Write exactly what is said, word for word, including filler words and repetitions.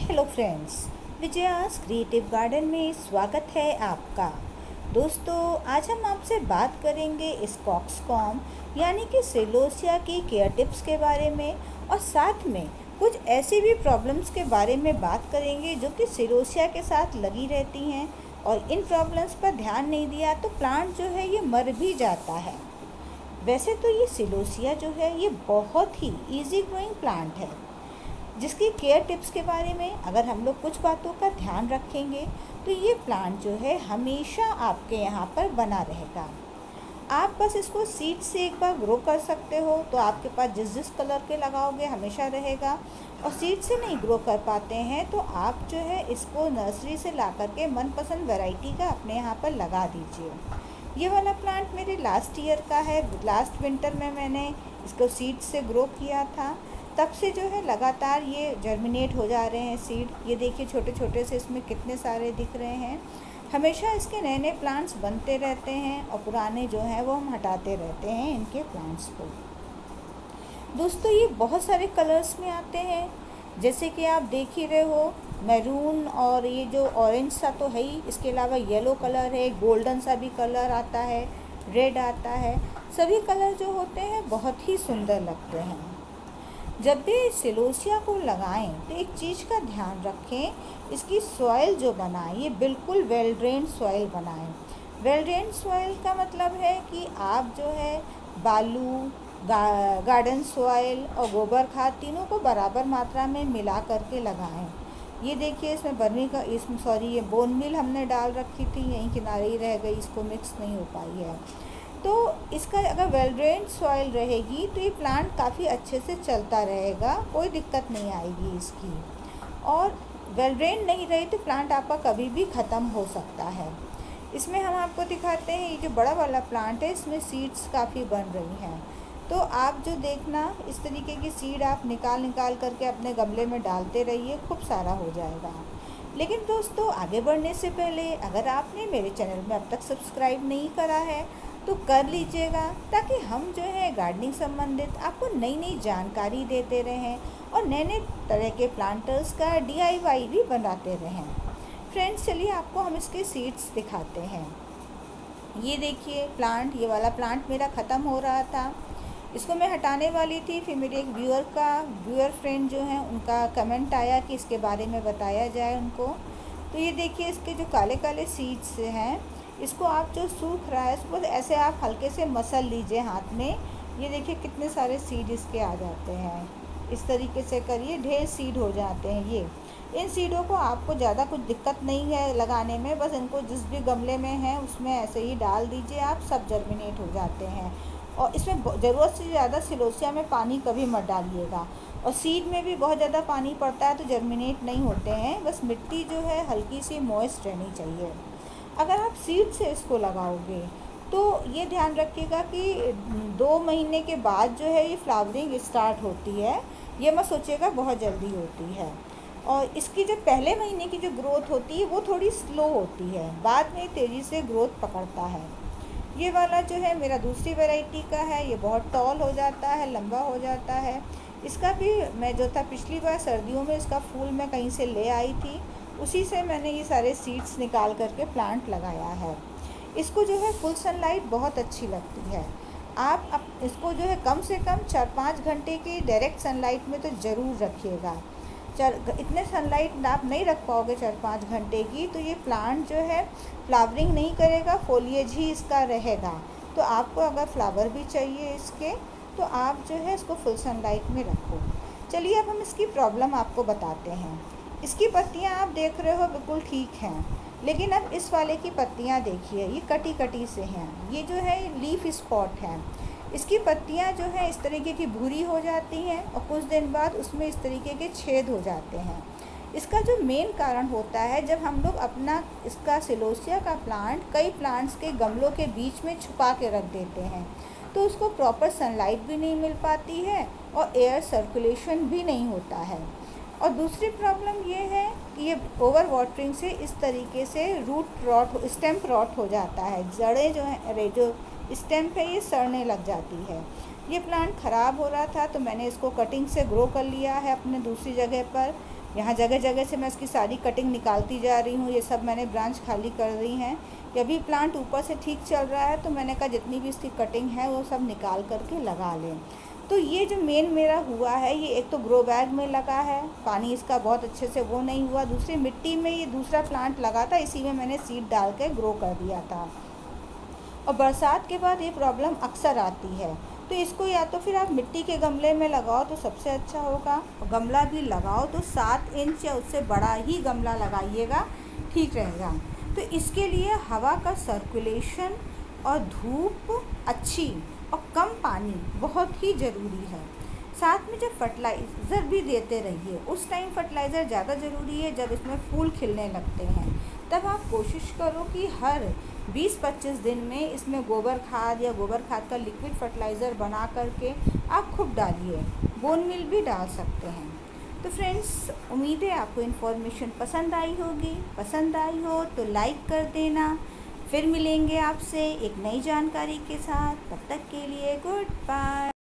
Hello friends, Vijaya's Creative Garden में स्वागत है आपका। दोस्तों, आज हम आपसे बात करेंगे इस कॉक्सकॉम यानी कि सेलोसिया की केयर टिप्स के बारे में, और साथ में कुछ ऐसी भी प्रॉब्लम्स के बारे में बात करेंगे जो कि सेलोसिया के साथ लगी रहती हैं, और इन प्रॉब्लम्स पर ध्यान नहीं दिया तो प्लांट जो है ये मर भी जाता है। वैसे तो ये सेलोसिया जो है ये बहुत ही इजी ग्रोइंग प्लांट है, जिसकी केयर टिप्स के बारे में अगर हम लोग कुछ बातों का ध्यान रखेंगे तो ये प्लांट जो है हमेशा आपके यहाँ पर बना रहेगा। आप बस इसको सीड से एक बार ग्रो कर सकते हो, तो आपके पास जिस जिस कलर के लगाओगे हमेशा रहेगा। और सीड से नहीं ग्रो कर पाते हैं तो आप जो है इसको नर्सरी से ला करके मनपसंद वैरायटी का अपने यहाँ पर लगा दीजिए। ये वाला प्लांट मेरे लास्ट ईयर का है। लास्ट विंटर में मैंने इसको सीड से ग्रो किया था, तब से जो है लगातार ये जर्मिनेट हो जा रहे हैं सीड। ये देखिए छोटे छोटे से इसमें कितने सारे दिख रहे हैं। हमेशा इसके नए नए प्लांट्स बनते रहते हैं और पुराने जो हैं वो हम हटाते रहते हैं इनके प्लांट्स को। दोस्तों, ये बहुत सारे कलर्स में आते हैं, जैसे कि आप देख ही रहे हो, मैरून और ये जो ऑरेंज सा तो है ही, इसके अलावा येलो कलर है, गोल्डन सा भी कलर आता है, रेड आता है। सभी कलर जो होते हैं बहुत ही सुंदर लगते हैं। जब भी सेलोसिया को लगाएं तो एक चीज़ का ध्यान रखें, इसकी सॉइल जो बनाएं ये बिल्कुल वेल ड्रेन्ड सॉइल बनाएं। वेल ड्रेन्ड सॉइल का मतलब है कि आप जो है बालू, गा, गार्डन सॉइल और गोबर खाद तीनों को बराबर मात्रा में मिला करके लगाएं। ये देखिए, इसमें बर्मी का इसमें सॉरी ये बोन मील हमने डाल रखी थी, यहीं किनारे ही रह गई, इसको मिक्स नहीं हो पाई है। तो इसका अगर वेल ड्रेन्ड सॉइल रहेगी तो ये प्लांट काफ़ी अच्छे से चलता रहेगा, कोई दिक्कत नहीं आएगी इसकी। और वेल ड्रेन्ड नहीं रही तो प्लांट आपका कभी भी ख़त्म हो सकता है। इसमें हम आपको दिखाते हैं, ये जो बड़ा वाला प्लांट है इसमें सीड्स काफ़ी बन रही हैं। तो आप जो देखना, इस तरीके की सीड आप निकाल निकाल करके अपने गमले में डालते रहिए, खूब सारा हो जाएगा। लेकिन दोस्तों, आगे बढ़ने से पहले अगर आपने मेरे चैनल में अब तक सब्सक्राइब नहीं करा है तो कर लीजिएगा, ताकि हम जो है गार्डनिंग संबंधित आपको नई नई जानकारी देते रहें और नए नए तरह के प्लांटर्स का डी आई वाई भी बनाते रहें। फ्रेंड्स, चलिए आपको हम इसके सीड्स दिखाते हैं। ये देखिए प्लांट, ये वाला प्लांट मेरा ख़त्म हो रहा था, इसको मैं हटाने वाली थी। फिर मेरे एक व्यूअर का व्यूअर फ्रेंड जो हैं उनका कमेंट आया कि इसके बारे में बताया जाए उनको। तो ये देखिए, इसके जो काले काले सीड्स हैं, इसको आप जो सूख रहा है इसको ऐसे आप हल्के से मसल लीजिए हाथ में। ये देखिए कितने सारे सीड इसके आ जाते हैं, इस तरीके से करिए, ढेर सीड हो जाते हैं। ये इन सीडों को आपको ज़्यादा कुछ दिक्कत नहीं है लगाने में, बस इनको जिस भी गमले में है उसमें ऐसे ही डाल दीजिए आप, सब जर्मिनेट हो जाते हैं। और इसमें ज़रूरत से ज़्यादा सेलोसिया में पानी कभी मत डालिएगा, और सीड में भी बहुत ज़्यादा पानी पड़ता है तो जर्मिनेट नहीं होते हैं। बस मिट्टी जो है हल्की सी मॉइस्ट रहनी चाहिए। अगर आप सीड से इसको लगाओगे तो ये ध्यान रखिएगा कि दो महीने के बाद जो है ये फ्लावरिंग स्टार्ट होती है। ये मत सोचिएगा बहुत जल्दी होती है। और इसकी जो पहले महीने की जो ग्रोथ होती है वो थोड़ी स्लो होती है, बाद में तेज़ी से ग्रोथ पकड़ता है। ये वाला जो है मेरा दूसरी वैरायटी का है, ये बहुत टॉल हो जाता है, लंबा हो जाता है। इसका भी मैं जो था पिछली बार सर्दियों में इसका फूल मैं कहीं से ले आई थी, उसी से मैंने ये सारे सीड्स निकाल करके प्लांट लगाया है। इसको जो है फुल सनलाइट बहुत अच्छी लगती है। आप अप इसको जो है कम से कम चार पाँच घंटे की डायरेक्ट सनलाइट में तो ज़रूर रखिएगा। चार इतने सनलाइट आप नहीं रख पाओगे चार पाँच घंटे की, तो ये प्लांट जो है फ्लावरिंग नहीं करेगा, फोलिएज ही इसका रहेगा। तो आपको अगर फ्लावर भी चाहिए इसके तो आप जो है इसको फुल सनलाइट में रखो। चलिए अब हम इसकी प्रॉब्लम आपको बताते हैं। इसकी पत्तियां आप देख रहे हो बिल्कुल ठीक हैं, लेकिन अब इस वाले की पत्तियां देखिए, ये कटी कटी से हैं। ये जो है लीफ स्पॉट है। इसकी पत्तियां जो है इस तरीके की भूरी हो जाती हैं और कुछ दिन बाद उसमें इस तरीके के छेद हो जाते हैं। इसका जो मेन कारण होता है, जब हम लोग अपना इसका सेलोसिया का प्लांट कई प्लांट्स के गमलों के बीच में छुपा के रख देते हैं, तो उसको प्रॉपर सनलाइट भी नहीं मिल पाती है और एयर सर्कुलेशन भी नहीं होता है। और दूसरी प्रॉब्लम ये है कि ये ओवर वाटरिंग से इस तरीके से रूट रॉट, स्टेम रॉट हो जाता है। जड़ें जो हैं, अरे जो स्टेम है ये सड़ने लग जाती है। ये प्लांट ख़राब हो रहा था तो मैंने इसको कटिंग से ग्रो कर लिया है अपने दूसरी जगह पर। यहाँ जगह जगह से मैं इसकी सारी कटिंग निकालती जा रही हूँ। ये सब मैंने ब्रांच खाली कर दी हैं। अभी प्लांट ऊपर से ठीक चल रहा है तो मैंने कहा जितनी भी इसकी कटिंग है वो सब निकाल करके लगा लें। तो ये जो मेन मेरा हुआ है, ये एक तो ग्रो बैग में लगा है, पानी इसका बहुत अच्छे से वो नहीं हुआ। दूसरी मिट्टी में ये दूसरा प्लांट लगा था, इसी में मैंने सीड डाल के ग्रो कर दिया था। और बरसात के बाद ये प्रॉब्लम अक्सर आती है, तो इसको या तो फिर आप मिट्टी के गमले में लगाओ तो सबसे अच्छा होगा। और गमला भी लगाओ तो सात इंच या उससे बड़ा ही गमला लगाइएगा, ठीक रहेगा। तो इसके लिए हवा का सर्कुलेशन और धूप अच्छी और कम पानी बहुत ही ज़रूरी है। साथ में जब फर्टिलाइज़र भी देते रहिए, उस टाइम फर्टिलाइज़र ज़्यादा ज़रूरी है जब इसमें फूल खिलने लगते हैं। तब आप कोशिश करो कि हर बीस पच्चीस दिन में इसमें गोबर खाद या गोबर खाद का लिक्विड फर्टिलाइज़र बना करके आप खूब डालिए। बोन मील भी डाल सकते हैं। तो फ्रेंड्स, उम्मीद है आपको इन्फॉर्मेशन पसंद आई होगी। पसंद आई हो तो लाइक कर देना। फिर मिलेंगे आपसे एक नई जानकारी के साथ। तब तक के लिए गुड बाय।